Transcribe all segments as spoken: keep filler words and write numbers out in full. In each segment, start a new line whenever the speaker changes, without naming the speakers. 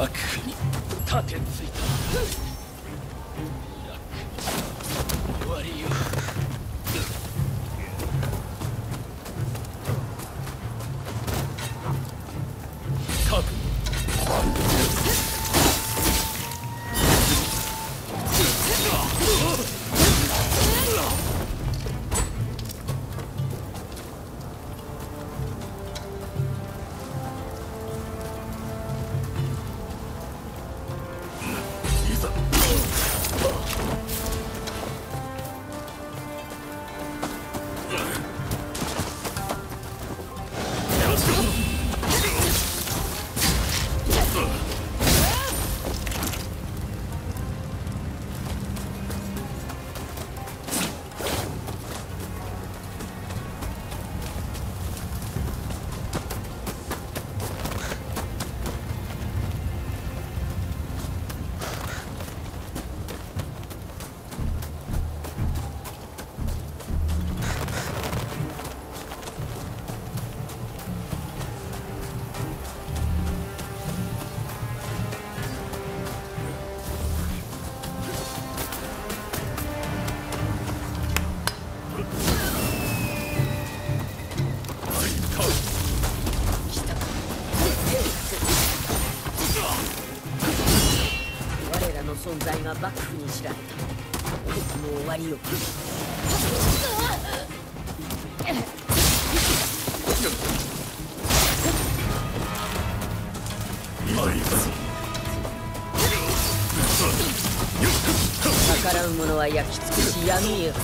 幕府に盾ついた。終わりよ。覚悟。
存在が幕府に知られた。もう終わりよ。逆らう者は焼き尽くし闇へ。やり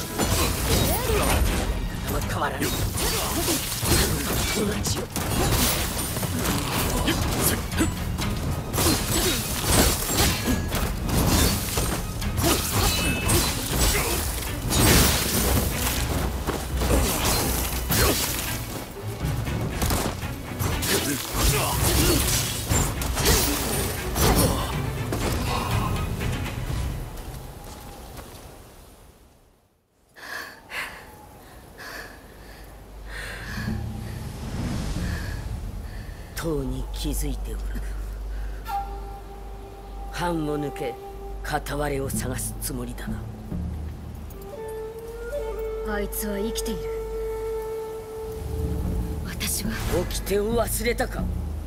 方は変わらぬ。同じよ。とうに気づいておる。藩を抜け片割れを探すつもりだな。
あいつは生きている。私は
起きてを忘れたか。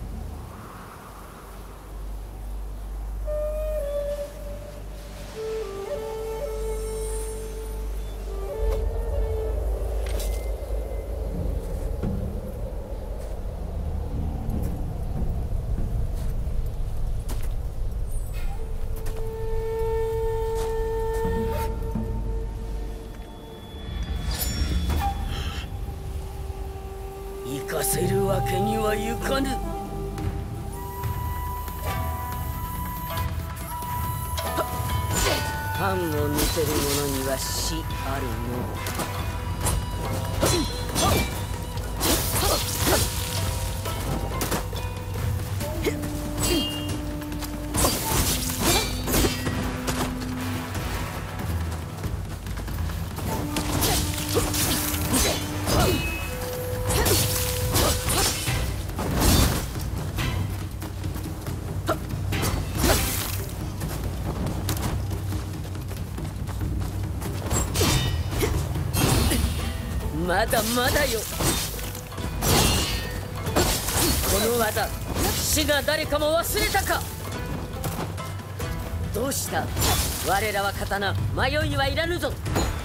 行かせるわけにはいかぬ。藩を抜ける者には死あるの。まだまだよ。この技、死が誰かも忘れたか。どうした。我らは刀、迷いはいらぬぞ。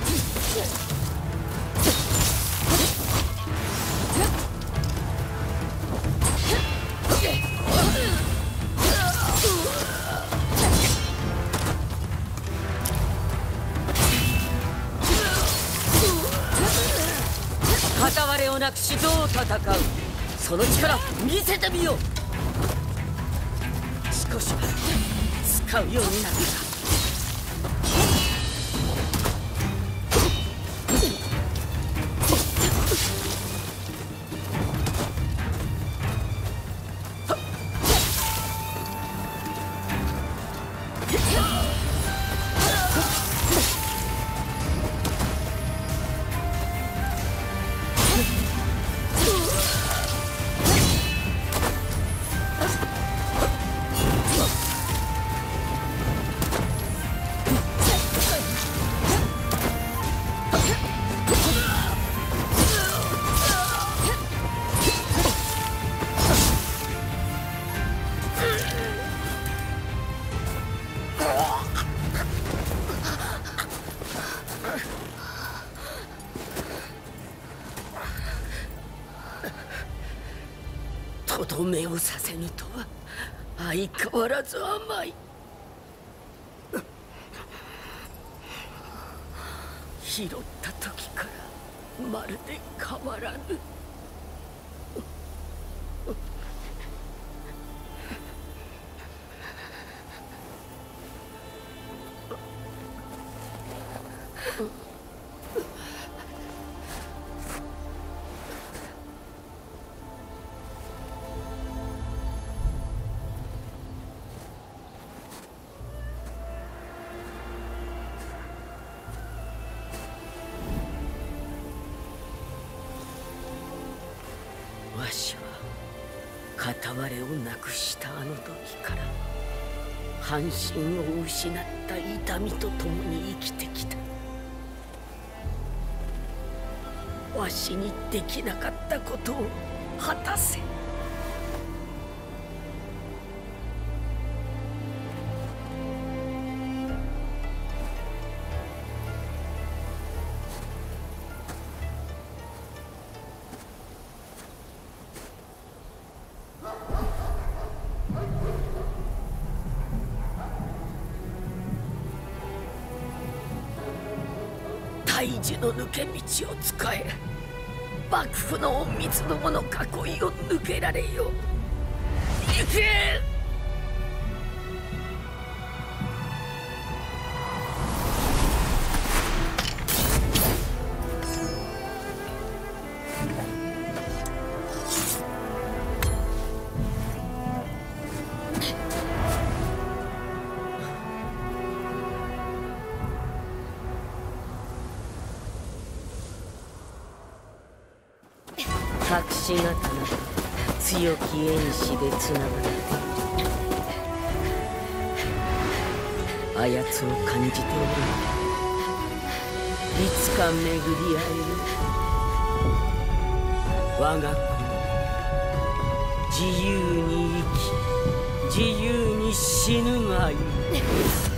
片割れをなくしどう戦う。その力見せてみよう。少しは使うようになった。 とどめをさせぬとは相変わらず甘い。拾った時からまるで変わらぬ。わしは片割れをなくしたあの時から半身を失った痛みと共に生きてきた。わしにできなかったことを果たせ。大樹の抜け道を使え。幕府の隠密の者囲いを抜けられよ。行け！隠し刀と強き縁師でつながっている。あやつを感じておる。いつか巡り合える。我が子、自由に生き自由に死ぬがいい。